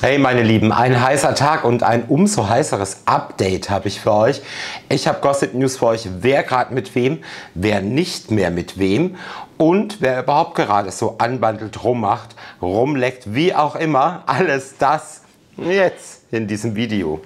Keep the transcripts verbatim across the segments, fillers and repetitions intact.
Hey meine Lieben, ein heißer Tag und ein umso heißeres Update habe ich für euch. Ich habe Gossip News für euch, wer gerade mit wem, wer nicht mehr mit wem und wer überhaupt gerade so anbandelt, rummacht, rumleckt, wie auch immer. Alles das jetzt in diesem Video.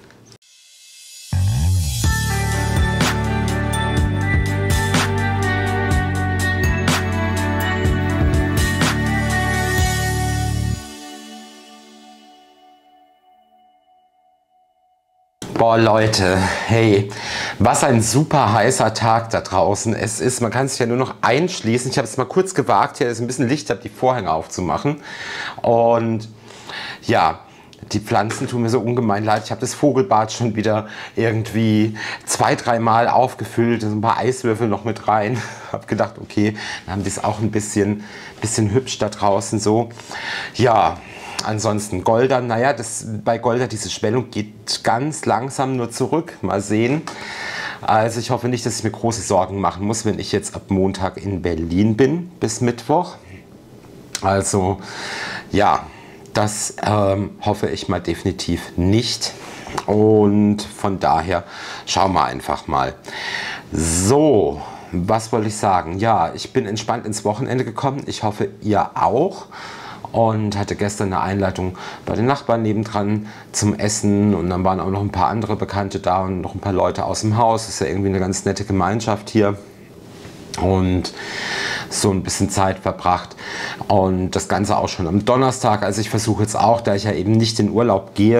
Boah Leute, hey, was ein super heißer Tag da draußen es ist. Man kann sich ja nur noch einschließen. Ich habe es mal kurz gewagt, hier ist ein bisschen Licht, habe die Vorhänge aufzumachen. Und ja, die Pflanzen tun mir so ungemein leid. Ich habe das Vogelbad schon wieder irgendwie zwei, dreimal aufgefüllt. So ein paar Eiswürfel noch mit rein. Habe gedacht, okay, dann haben die es auch ein bisschen, bisschen hübsch da draußen so. Ja. Ansonsten Golda, naja, das, bei Golda diese Schwellung geht ganz langsam nur zurück. Mal sehen. Also ich hoffe nicht, dass ich mir große Sorgen machen muss, wenn ich jetzt ab Montag in Berlin bin, bis Mittwoch. Also ja, das ähm, hoffe ich mal definitiv nicht. Und von daher schauen wir einfach mal. So, was wollte ich sagen? Ja, ich bin entspannt ins Wochenende gekommen. Ich hoffe, ihr auch. Und hatte gestern eine Einleitung bei den Nachbarn nebendran zum Essen und dann waren auch noch ein paar andere Bekannte da und noch ein paar Leute aus dem Haus. Das ist ja irgendwie eine ganz nette Gemeinschaft hier und so ein bisschen Zeit verbracht und das Ganze auch schon am Donnerstag. Also ich versuche jetzt auch, da ich ja eben nicht in Urlaub gehe,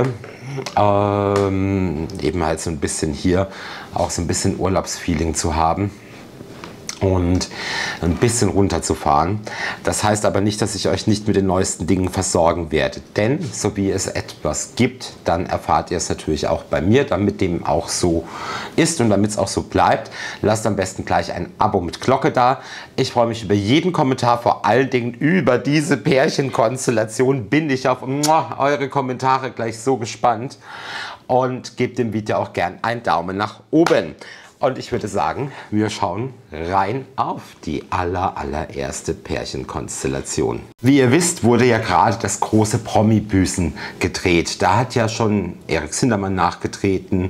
ähm, eben halt so ein bisschen hier auch so ein bisschen Urlaubsfeeling zu haben und ein bisschen runterzufahren. Das heißt aber nicht, dass ich euch nicht mit den neuesten Dingen versorgen werde. Denn so wie es etwas gibt, dann erfahrt ihr es natürlich auch bei mir, damit dem auch so ist und damit es auch so bleibt. Lasst am besten gleich ein Abo mit Glocke da. Ich freue mich über jeden Kommentar, vor allen Dingen über diese Pärchenkonstellation. Bin ich auf eure Kommentare gleich so gespannt. Und gebt dem Video auch gern einen Daumen nach oben. Und ich würde sagen, wir schauen rein auf die aller, allererste Pärchenkonstellation. Wie ihr wisst, wurde ja gerade das große Promi-Büßen gedreht. Da hat ja schon Erik Sindermann nachgetreten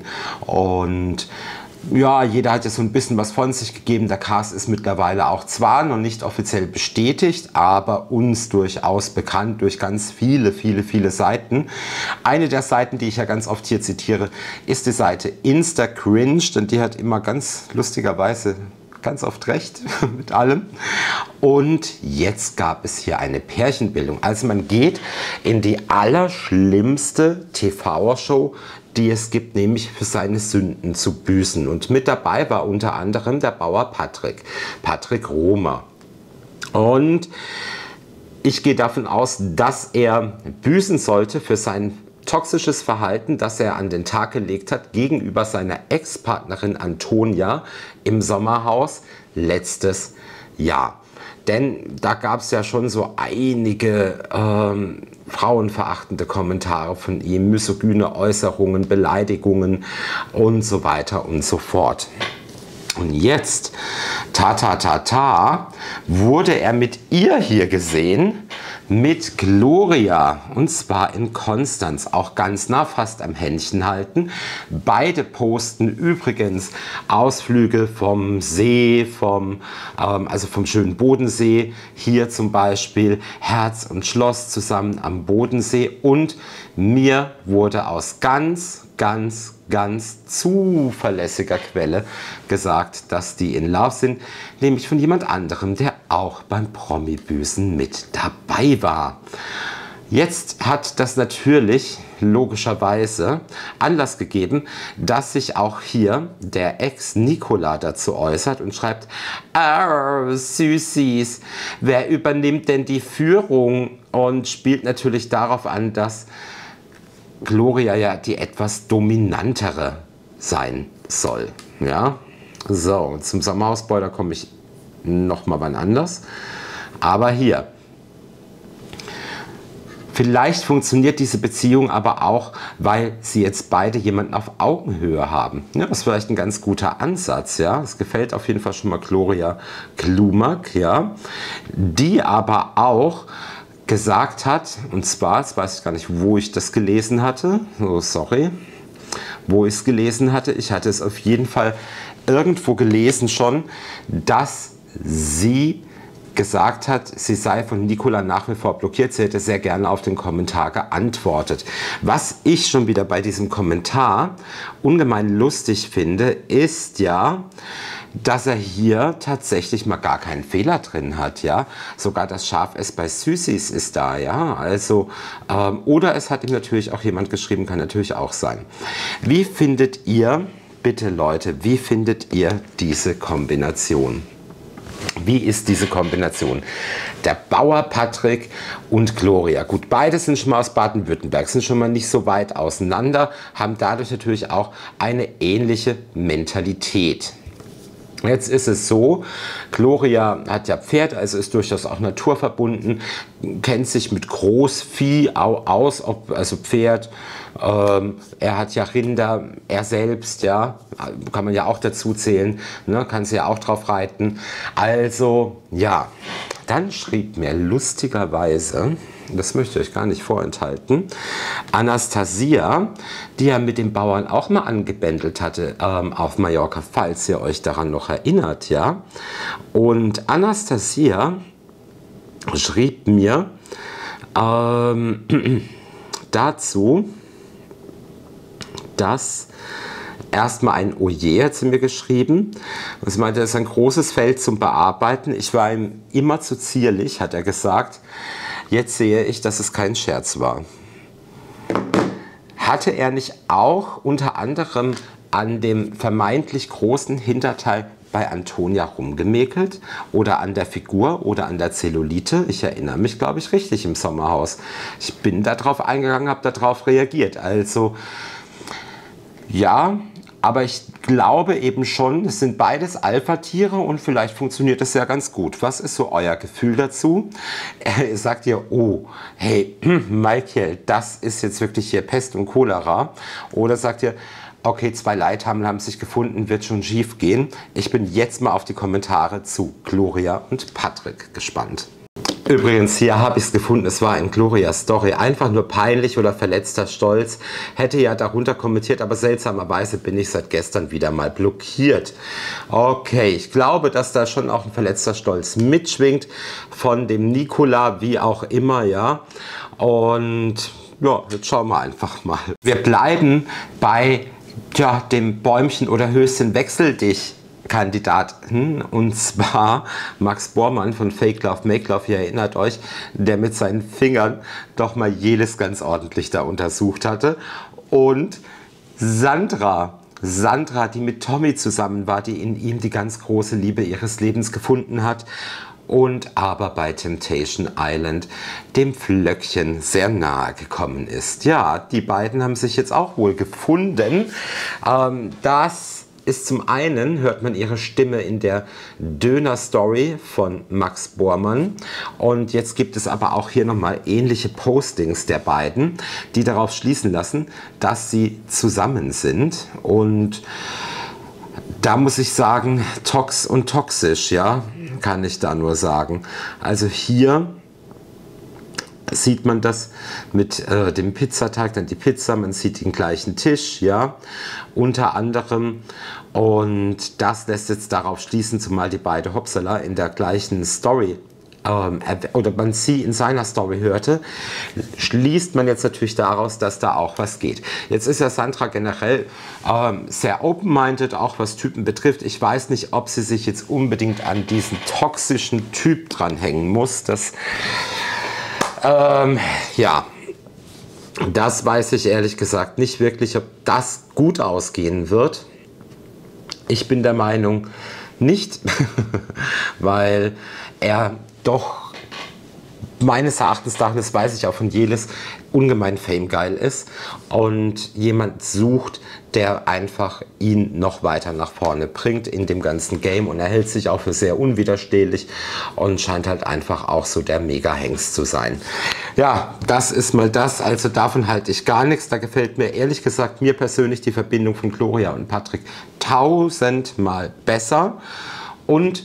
und ja, jeder hat ja so ein bisschen was von sich gegeben. Der Cast ist mittlerweile auch zwar noch nicht offiziell bestätigt, aber uns durchaus bekannt durch ganz viele, viele, viele Seiten. Eine der Seiten, die ich ja ganz oft hier zitiere, ist die Seite Insta-Cringe, denn die hat immer ganz lustigerweise ganz oft recht mit allem. Und jetzt gab es hier eine Pärchenbildung. Also man geht in die allerschlimmste T V-Show, die es gibt, nämlich für seine Sünden zu büßen. Und mit dabei war unter anderem der Bauer Patrick, Patrick Romer. Und ich gehe davon aus, dass er büßen sollte für sein toxisches Verhalten, das er an den Tag gelegt hat gegenüber seiner Ex-Partnerin Antonia im Sommerhaus letztes Jahr. Denn da gab es ja schon so einige ähm, frauenverachtende Kommentare von ihm, misogyne Äußerungen, Beleidigungen und so weiter und so fort. Und jetzt, ta ta ta ta, wurde er mit ihr hier gesehen, mit Gloria, und zwar in Konstanz, auch ganz nah, fast am Händchen halten. Beide posten übrigens Ausflüge vom See, vom, ähm, also vom schönen Bodensee, hier zum Beispiel Herz und Schloss zusammen am Bodensee. Und mir wurde aus ganz, ganz, ganz zuverlässiger Quelle gesagt, dass die in Love sind, nämlich von jemand anderem, der auch beim Promi-Büßen mit dabei war. Jetzt hat das natürlich logischerweise Anlass gegeben, dass sich auch hier der Ex Nicola dazu äußert und schreibt: "Ah, Süßis, wer übernimmt denn die Führung?" Und spielt natürlich darauf an, dass Gloria ja die etwas dominantere sein soll. Ja, so, zum Sommerhaus-Spoiler komme ich noch mal wann anders. Aber hier, vielleicht funktioniert diese Beziehung aber auch, weil sie jetzt beide jemanden auf Augenhöhe haben. Ja, das ist vielleicht ein ganz guter Ansatz. Ja, es gefällt auf jeden Fall schon mal Gloria Klumak, ja, die aber auch gesagt hat, und zwar, jetzt weiß ich gar nicht, wo ich das gelesen hatte, oh, sorry, wo ich es gelesen hatte, ich hatte es auf jeden Fall irgendwo gelesen schon, dass sie gesagt hat, sie sei von Nicola nach wie vor blockiert. Sie hätte sehr gerne auf den Kommentar geantwortet. Was ich schon wieder bei diesem Kommentar ungemein lustig finde, ist ja, dass er hier tatsächlich mal gar keinen Fehler drin hat, ja. Sogar das Schaf-S bei Süßis ist da, ja. Also, ähm, oder es hat ihm natürlich auch jemand geschrieben, kann natürlich auch sein. Wie findet ihr, bitte Leute, wie findet ihr diese Kombination? Wie ist diese Kombination? Der Bauer Patrick und Gloria. Gut, beide sind schon mal aus Baden-Württemberg, sind schon mal nicht so weit auseinander, haben dadurch natürlich auch eine ähnliche Mentalität. Jetzt ist es so, Gloria hat ja Pferd, also ist durchaus auch naturverbunden, kennt sich mit Großvieh aus, ob, also Pferd, ähm, er hat ja Rinder, er selbst, ja, kann man ja auch dazu zählen, ne, kann sie ja auch drauf reiten. Also, ja, dann schrieb mir lustigerweise, das möchte ich euch gar nicht vorenthalten, Anastasia, die ja mit den Bauern auch mal angebändelt hatte ähm, auf Mallorca, falls ihr euch daran noch erinnert, ja. Und Anastasia schrieb mir ähm, dazu, dass erstmal ein Oje hat sie mir geschrieben. Und sie meinte, das ist ein großes Feld zum Bearbeiten. Ich war ihm immer zu zierlich, hat er gesagt. Jetzt sehe ich, dass es kein Scherz war. Hatte er nicht auch unter anderem an dem vermeintlich großen Hinterteil bei Antonia rumgemäkelt? Oder an der Figur oder an der Zellulite? Ich erinnere mich, glaube ich, richtig im Sommerhaus. Ich bin darauf eingegangen, habe darauf reagiert. Also, ja, aber ich glaube eben schon, es sind beides Alpha-Tiere und vielleicht funktioniert das ja ganz gut. Was ist so euer Gefühl dazu? Äh, sagt ihr, oh, hey, Michael, das ist jetzt wirklich hier Pest und Cholera? Oder sagt ihr, okay, zwei Leithammel haben sich gefunden, wird schon schief gehen? Ich bin jetzt mal auf die Kommentare zu Gloria und Patrick gespannt. Übrigens, hier habe ich es gefunden, es war in Glorias Story. Einfach nur peinlich oder verletzter Stolz. Hätte ja darunter kommentiert, aber seltsamerweise bin ich seit gestern wieder mal blockiert. Okay, ich glaube, dass da schon auch ein verletzter Stolz mitschwingt von dem Nicola, wie auch immer, ja. Und ja, jetzt schauen wir einfach mal. Wir bleiben bei ja, dem Bäumchen oder Höschen wechsel dich Kandidaten, und zwar Max Bormann von Fake Love Make Love, ihr erinnert euch, der mit seinen Fingern doch mal jedes ganz ordentlich da untersucht hatte, und Sandra, Sandra, die mit Tommy zusammen war, die in ihm die ganz große Liebe ihres Lebens gefunden hat und aber bei Temptation Island dem Flöckchen sehr nahe gekommen ist. Ja, die beiden haben sich jetzt auch wohl gefunden. Ähm, das ist zum einen, hört man ihre Stimme in der Döner-Story von Max Bormann, und jetzt gibt es aber auch hier nochmal ähnliche Postings der beiden, die darauf schließen lassen, dass sie zusammen sind, und da muss ich sagen, tox und toxisch, ja, kann ich da nur sagen. Also hier sieht man das mit äh, dem Pizzateig, dann die Pizza, man sieht den gleichen Tisch, ja, unter anderem, und das lässt jetzt darauf schließen, zumal die beiden Hopsala in der gleichen Story ähm, oder man sie in seiner Story hörte, schließt man jetzt natürlich daraus, dass da auch was geht. Jetzt ist ja Sandra generell ähm, sehr open-minded, auch was Typen betrifft. Ich weiß nicht, ob sie sich jetzt unbedingt an diesen toxischen Typ dranhängen muss. Das Ähm, ja, das weiß ich ehrlich gesagt nicht wirklich, ob das gut ausgehen wird. Ich bin der Meinung nicht, weil er doch meines Erachtens nach, das weiß ich auch von Jelis, ungemein famegeil ist und jemand sucht, der einfach ihn noch weiter nach vorne bringt in dem ganzen Game, und er hält sich auch für sehr unwiderstehlich und scheint halt einfach auch so der Mega-Hengst zu sein. Ja, das ist mal das, also davon halte ich gar nichts. Da gefällt mir ehrlich gesagt, mir persönlich die Verbindung von Gloria und Patrick tausendmal besser, und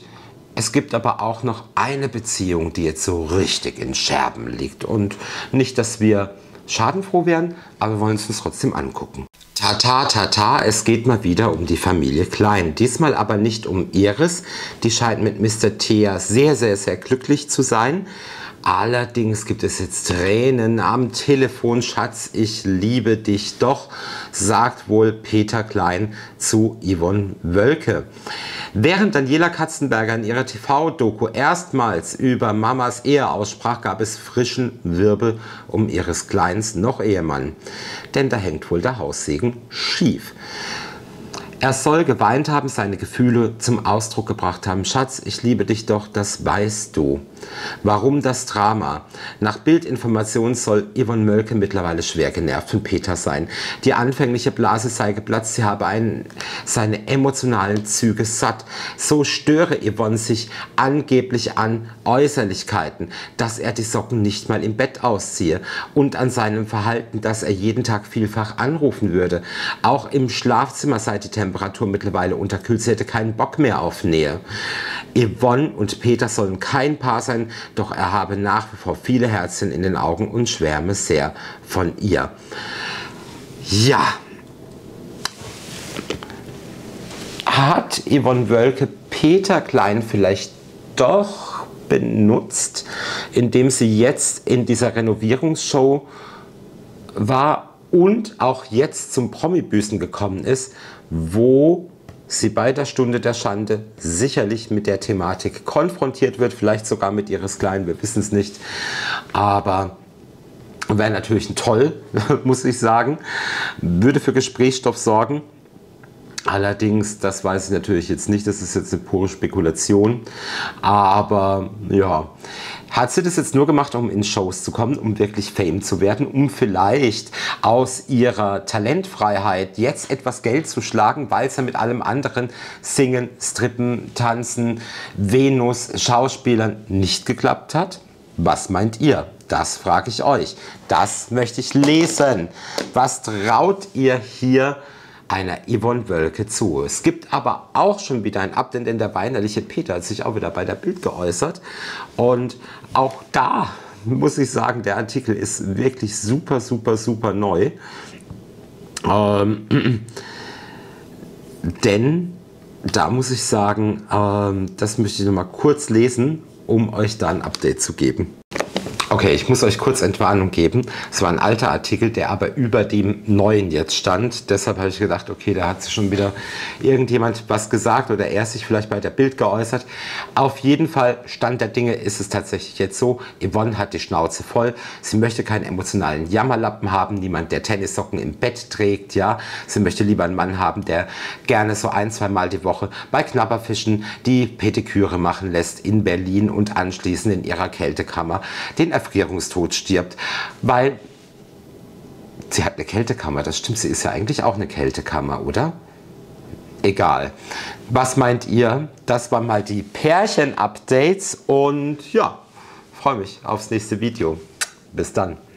Es gibt aber auch noch eine Beziehung, die jetzt so richtig in Scherben liegt. Und nicht, dass wir schadenfroh wären, aber wir wollen es uns trotzdem angucken. Tata, tata, es geht mal wieder um die Familie Klein. Diesmal aber nicht um Iris. Die scheint mit Mister Thea sehr, sehr, sehr glücklich zu sein. Allerdings gibt es jetzt Tränen am Telefon. Schatz, ich liebe dich doch, sagt wohl Peter Klein zu Yvonne Wölke. Während Daniela Katzenberger in ihrer T V-Doku erstmals über Mamas Ehe aussprach, gab es frischen Wirbel um ihres Kleins noch Ehemann. Denn da hängt wohl der Haussegen schief. Er soll geweint haben, seine Gefühle zum Ausdruck gebracht haben. Schatz, ich liebe dich doch, das weißt du. Warum das Drama? Nach Bildinformationen soll Yvonne Wölke mittlerweile schwer genervt von Peter sein. Die anfängliche Blase sei geplatzt, sie habe einen, seine emotionalen Züge satt. So störe Yvonne sich angeblich an Äußerlichkeiten, dass er die Socken nicht mal im Bett ausziehe und an seinem Verhalten, dass er jeden Tag vielfach anrufen würde. Auch im Schlafzimmer sei die Temperatur mittlerweile unterkühlt, sie hätte keinen Bock mehr auf Nähe. Yvonne und Peter sollen kein Paar sein, doch er habe nach wie vor viele Herzchen in den Augen und schwärme sehr von ihr. Ja. Hat Yvonne Wölke Peter Klein vielleicht doch benutzt, indem sie jetzt in dieser Renovierungsshow war und auch jetzt zum Promi-Büßen gekommen ist, wo sie bei der Stunde der Schande sicherlich mit der Thematik konfrontiert wird, vielleicht sogar mit ihres Kleinen, wir wissen es nicht, aber wäre natürlich ein toll, muss ich sagen, würde für Gesprächsstoff sorgen. Allerdings, das weiß ich natürlich jetzt nicht, das ist jetzt eine pure Spekulation, aber ja, hat sie das jetzt nur gemacht, um in Shows zu kommen, um wirklich Fame zu werden, um vielleicht aus ihrer Talentfreiheit jetzt etwas Geld zu schlagen, weil es ja mit allem anderen Singen, Strippen, Tanzen, Venus, Schauspielern nicht geklappt hat? Was meint ihr? Das frage ich euch. Das möchte ich lesen. Was traut ihr hier einer Yvonne Wölke zu? Es gibt aber auch schon wieder ein Update, denn der weinerliche Peter hat sich auch wieder bei der Bild geäußert. Und auch da muss ich sagen, der Artikel ist wirklich super, super, super neu. Ähm, denn da muss ich sagen, ähm, das möchte ich noch mal kurz lesen, um euch da ein Update zu geben. Okay, ich muss euch kurz Entwarnung geben. Es war ein alter Artikel, der aber über dem neuen jetzt stand. Deshalb habe ich gedacht, okay, da hat sich schon wieder irgendjemand was gesagt oder er sich vielleicht bei der Bild geäußert. Auf jeden Fall, Stand der Dinge ist es tatsächlich jetzt so, Yvonne hat die Schnauze voll. Sie möchte keinen emotionalen Jammerlappen haben, niemand, der Tennissocken im Bett trägt. Ja, sie möchte lieber einen Mann haben, der gerne so ein, zwei Mal die Woche bei Knabberfischen die Pediküre machen lässt in Berlin und anschließend in ihrer Kältekammer den Erfrierungstod stirbt, weil sie hat eine Kältekammer, das stimmt, sie ist ja eigentlich auch eine Kältekammer, oder? Egal. Was meint ihr? Das waren mal die Pärchen-Updates und ja, freue mich aufs nächste Video. Bis dann.